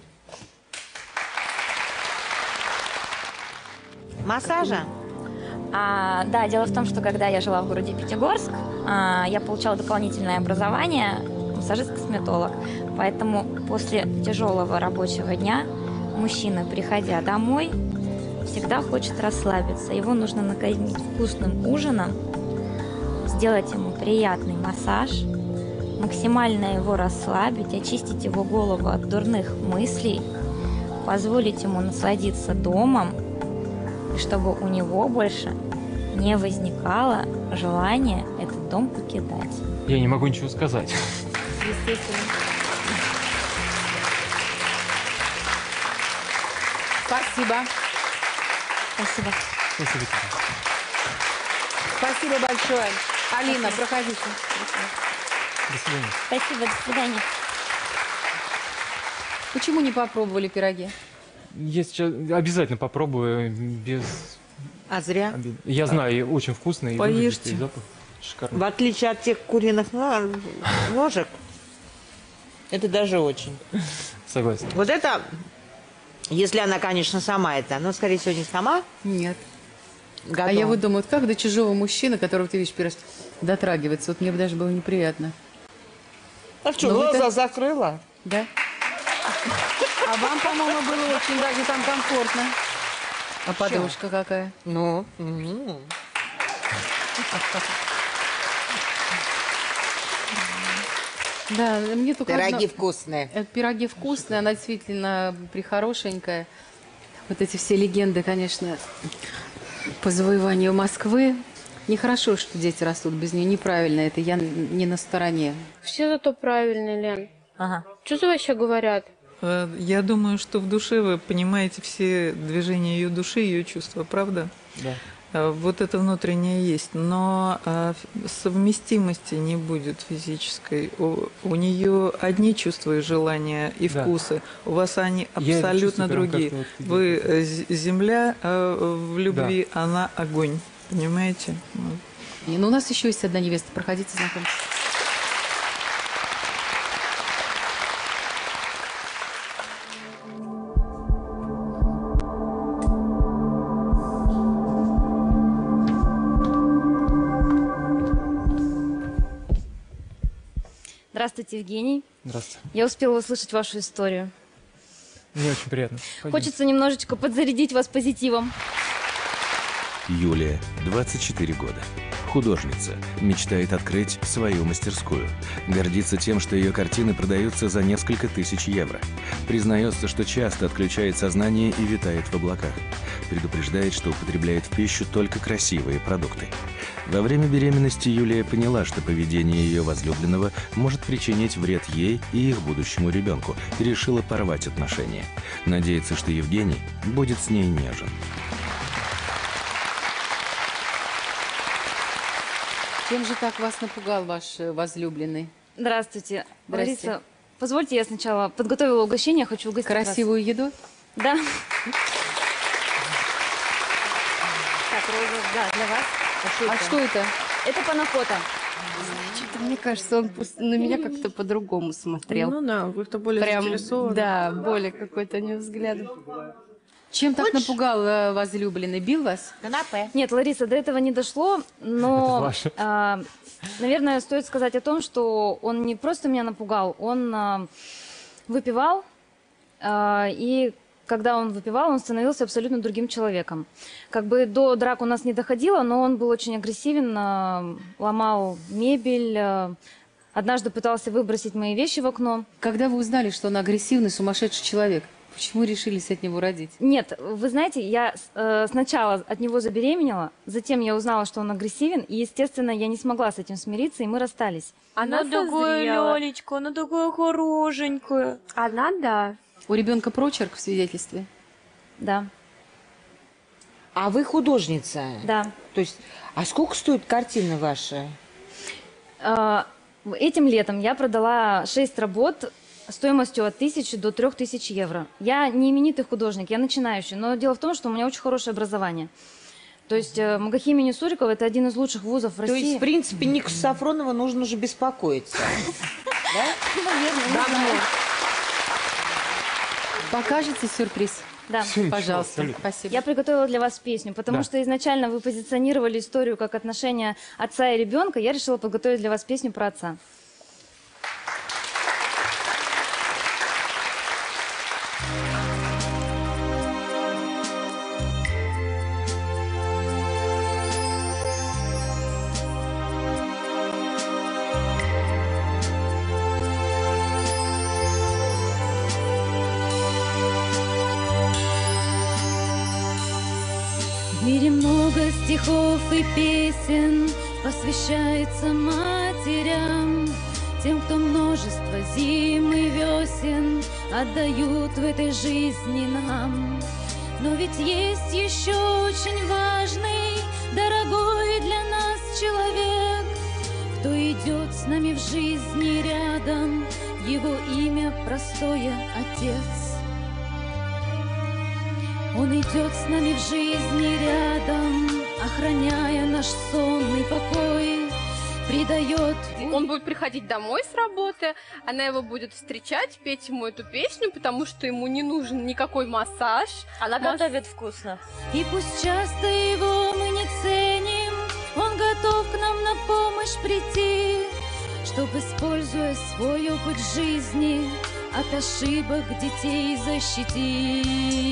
Массажа? Да, дело в том, что когда я жила в городе Пятигорск, я получала дополнительное образование массажист-косметолог. Поэтому после тяжелого рабочего дня мужчина, приходя домой, всегда хочет расслабиться. Его нужно накормить вкусным ужином, сделать ему приятный массаж, максимально его расслабить, очистить его голову от дурных мыслей, позволить ему насладиться домом, и чтобы у него больше не возникало желания этот дом покидать. Я не могу ничего сказать. Естественно. Спасибо. Спасибо. Спасибо тебе. Спасибо большое. Алина, проходите. До свидания. Спасибо, до свидания. Почему не попробовали пироги? Я сейчас обязательно попробую без... А зря? обид. Я знаю, очень вкусный. И выглядит, и запах шикарный. В отличие от тех куриных ножек, это даже очень. Согласен. Вот это, если она, конечно, сама это, но, скорее всего, не сама. Нет. Готова. А я вот думаю, вот как до чужого мужчины, которого ты видишь первый раз, дотрагиваться. Вот мне бы даже было неприятно. А что, Ну, глаза это- закрыла? Да? А вам, по-моему, было очень даже там комфортно. А подружка какая? Ну. Да, мне только Пироги одно- вкусные. Пироги вкусные, она действительно прихорошенькая. Вот эти все легенды, конечно, по завоеванию Москвы. Нехорошо, что дети растут без нее. Неправильно это, я не на стороне. Все зато правильно, Лен. Ага. Что за вообще говорят? Я думаю, что в душе вы понимаете все движения ее души, ее чувства, правда? Да. Вот это внутреннее есть, но совместимости не будет физической. У нее одни чувства и желания, и Да. вкусы. У вас они Я это абсолютно чувствую прям другие. как-то вот Вы земля в любви, она огонь. Понимаете? Вот. Ну, у нас еще есть одна невеста. Проходите, знакомьтесь. Здравствуйте, Евгений. Здравствуйте. Я успела услышать вашу историю. Мне очень приятно. Пойдем. Хочется немножечко подзарядить вас позитивом. Юлия, 24 года. Художница. Мечтает открыть свою мастерскую. Гордится тем, что ее картины продаются за несколько тысяч евро. Признается, что часто отключает сознание и витает в облаках. Предупреждает, что употребляет в пищу только красивые продукты. Во время беременности Юлия поняла, что поведение ее возлюбленного может причинить вред ей и их будущему ребенку, и решила порвать отношения. Надеется, что Евгений будет с ней нежен. Чем же так вас напугал ваш возлюбленный? Здравствуйте. Здрасте. Лариса, позвольте, я сначала подготовила угощение, хочу угостить вас. Красивую еду? Да. Так, роза, да, для вас. А что это? Это панакота. Что-то мне кажется, он просто на меня как-то по-другому смотрел. Ну да, вы-то более Прям, заинтересованы. да, более какой-то у него взгляд. Чем так напугал возлюбленный? Бил вас? Канапе. Нет, Лариса, до этого не дошло, но, Это ваше. наверное, стоит сказать о том, что он не просто меня напугал, он выпивал, и когда он выпивал, он становился абсолютно другим человеком. Как бы до драк у нас не доходило, но он был очень агрессивен, ломал мебель, однажды пытался выбросить мои вещи в окно. Когда вы узнали, что он агрессивный, сумасшедший человек, почему решились от него родить? Нет, вы знаете, я сначала от него забеременела, затем я узнала, что он агрессивен, и, естественно, я не смогла с этим смириться, и мы расстались. Она созрела. Ленечка, она такая хорошенькая. Она, да. У ребенка прочерк в свидетельстве? Да. А вы художница? Да. То есть, а сколько стоит картина ваша? Этим летом я продала 6 работ стоимостью от 1000 до 3000 евро. Я не именитый художник, я начинающий, но дело в том, что у меня очень хорошее образование. То есть МГХ имени Сурикова – это один из лучших вузов в То России. есть, в принципе, Нику Сафронова нужно уже беспокоиться. Да? Наверное, не Давно. знаю. Покажете сюрприз? Да. Пожалуйста, спасибо. Я приготовила для вас песню, потому Да. что изначально вы позиционировали историю как отношения отца и ребенка. Я решила подготовить для вас песню про отца. В мире много стихов и песен посвящается матерям, тем, кто множество зим и весен отдают в этой жизни нам. Но ведь есть еще очень важный, дорогой для нас человек, кто идет с нами в жизни рядом, его имя простое Отец. Он идет с нами в жизни рядом, охраняя наш сонный покой, придает... Он будет приходить домой с работы, она его будет встречать, петь ему эту песню, потому что ему не нужен никакой массаж. Она готовит вкусно. И пусть часто его мы не ценим, он готов к нам на помощь прийти, чтобы, используя свой опыт жизни, от ошибок детей защитить.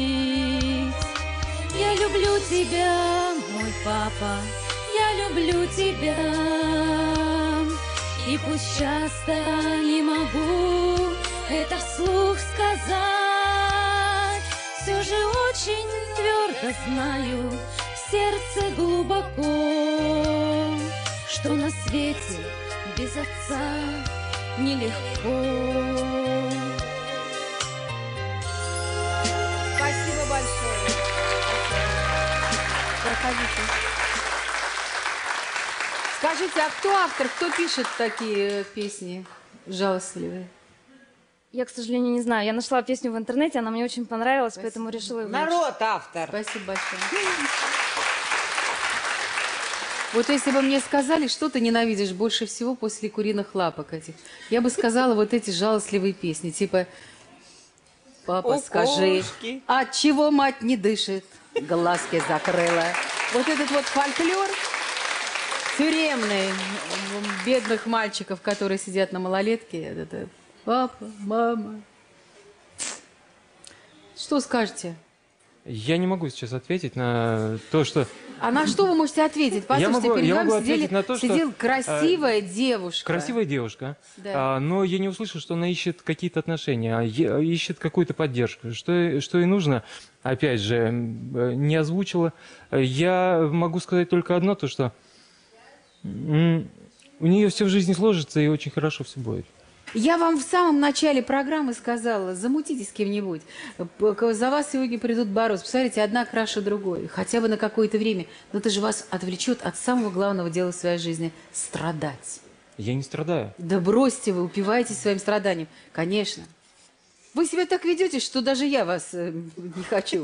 Я люблю тебя, мой папа, я люблю тебя. И пусть часто не могу это вслух сказать, все же очень твердо знаю в сердце глубоко, что на свете без отца нелегко. Спасибо большое. Проходите. Скажите, а кто автор, кто пишет такие песни жалостливые? Я, к сожалению, не знаю. Я нашла песню в интернете, она мне очень понравилась, поэтому решила ее выучить. Народ автор. Спасибо большое. Вот если бы мне сказали, что ты ненавидишь больше всего после куриных лапок этих, я бы сказала вот эти жалостливые песни, типа «Папа, скажи, от чего мать не дышит, глазки закрыла». Вот этот вот фольклор тюремный, бедных мальчиков, которые сидят на малолетке, это «Папа, мама». Что скажете? Я не могу сейчас ответить на то, что... А на что вы можете ответить? Послушайте, перед вами сидела красивая девушка. Красивая девушка, Да. но я не услышал, что она ищет какие-то отношения, ищет какую-то поддержку. Что ей нужно, опять же, не озвучила. Я могу сказать только одно, то что у нее все в жизни сложится и очень хорошо все будет. Я вам в самом начале программы сказала, замутите с кем-нибудь. За вас сегодня придут бороться. Посмотрите, одна краше другой. Хотя бы на какое-то время. Но это же вас отвлечет от самого главного дела в своей жизни – страдать. Я не страдаю. Да бросьте вы, упивайтесь своим страданием. Конечно. Вы себя так ведете, что даже я вас не хочу.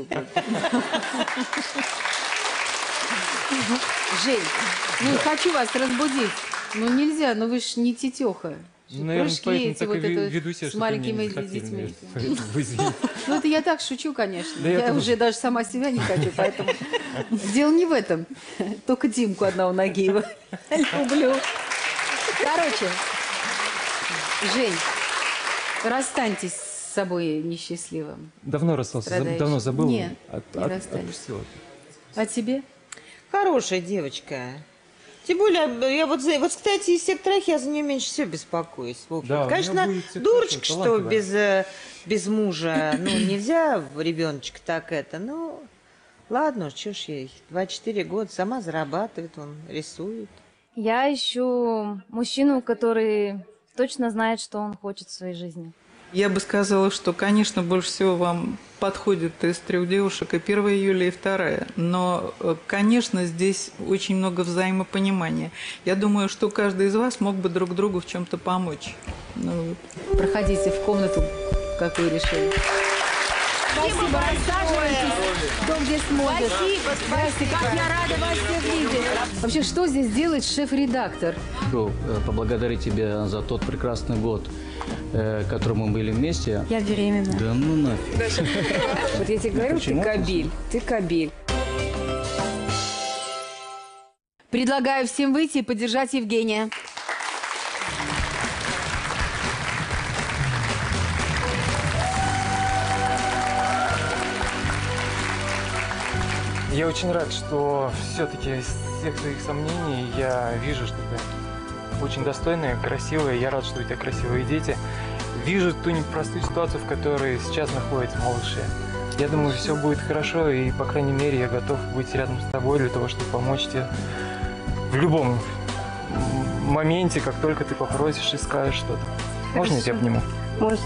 Жень, ну хочу вас разбудить. Ну нельзя, ну вы ж не тетеха. Наверное, Прыжки поэтому эти так вот и это веду себя, с что маленькими ты мне не детьми. поэтому извини. Ну это я так шучу, конечно. Да я Я тоже. уже даже сама себя не хочу, поэтому дело не в этом. Только Димку одного Нагиева люблю. Короче, Жень, расстаньтесь с собой несчастливым. Давно расстался, Страдающий. давно забыл. Нет, не расстанешься. Отпустил. А тебе? Хорошая девочка. Тем более, я вот, кстати, из всех троих я за нее меньше всего беспокоюсь. В общем. Да, у конечно, меня будет всё дурочка, хорошо, что талантливая. без мужа, ну, нельзя ребеночка так это, ну, ладно, что ж ей, 24 года, сама зарабатывает, он рисует. Я ищу мужчину, который точно знает, что он хочет в своей жизни. Я бы сказала, что, конечно, больше всего вам подходит из трех девушек и первая Юлия, и вторая. Но, конечно, здесь очень много взаимопонимания. Я думаю, что каждый из вас мог бы друг другу в чем-то помочь. Ну, вот. Проходите в комнату, как вы решили. Спасибо, рассаживайтесь. Кто где смотрит. Спасибо, Здрасте, как я рада вас всех видеть. Вообще, что здесь делает шеф-редактор? Хочу поблагодарить тебя за тот прекрасный год, который мы были вместе. Я беременна. Да ну нафиг. Вот я тебе говорю, ты кабель. Ты кабель. Предлагаю всем выйти и поддержать Евгения. Я очень рад, что все-таки из всех своих сомнений я вижу, что ты очень достойная, красивая. Я рад, что у тебя красивые дети. Вижу ту непростую ситуацию, в которой сейчас находятся малыши. Я думаю, все будет хорошо, и, по крайней мере, я готов быть рядом с тобой для того, чтобы помочь тебе в любом моменте, как только ты попросишь и скажешь что-то. Можно я тебя обниму? Может.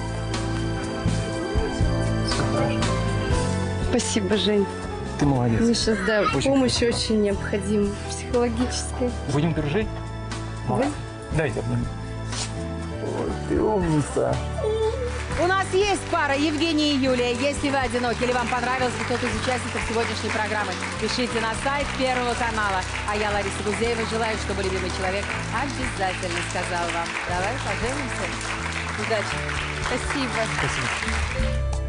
Все хорошо. Спасибо, Жень. Ты молодец. Мне сейчас, да, Очень помощь красиво. очень необходима, психологическая. Будем дружить? Молодец. Дайте обниму. Ой, ты умница. У нас есть пара, Евгений и Юлия. Если вы одиноки или вам понравился кто-то из участников сегодняшней программы, пишите на сайт Первого канала. А я, Лариса Гузеева, желаю, чтобы любимый человек обязательно сказал вам: давай поженимся. Удачи. Спасибо. Спасибо.